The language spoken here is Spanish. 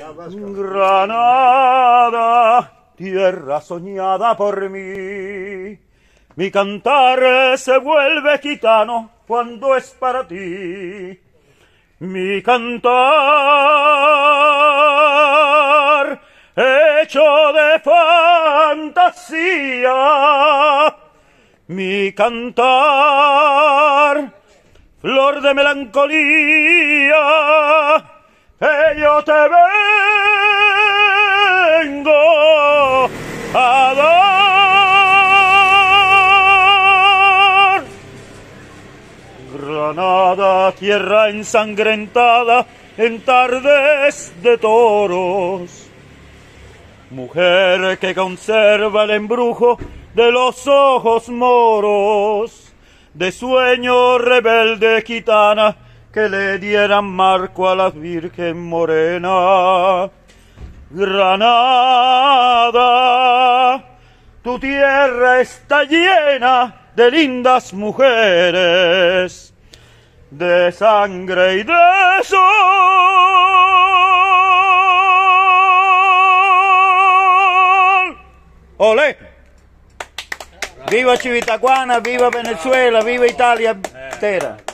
Granada, tierra soñada por mí, mi cantar se vuelve gitano cuando es para ti. Mi cantar hecho de fantasía, mi cantar flor de melancolía, que yo te vengo a dar. Granada, tierra ensangrentada en tardes de toros, mujer que conserva el embrujo de los ojos moros, de sueño rebelde gitana que le dieran marco a la Virgen morena. Granada, tu tierra está llena de lindas mujeres, de sangre y de sol. ¡Olé! ¡Viva Civitacuana, viva Venezuela, viva Italia entera!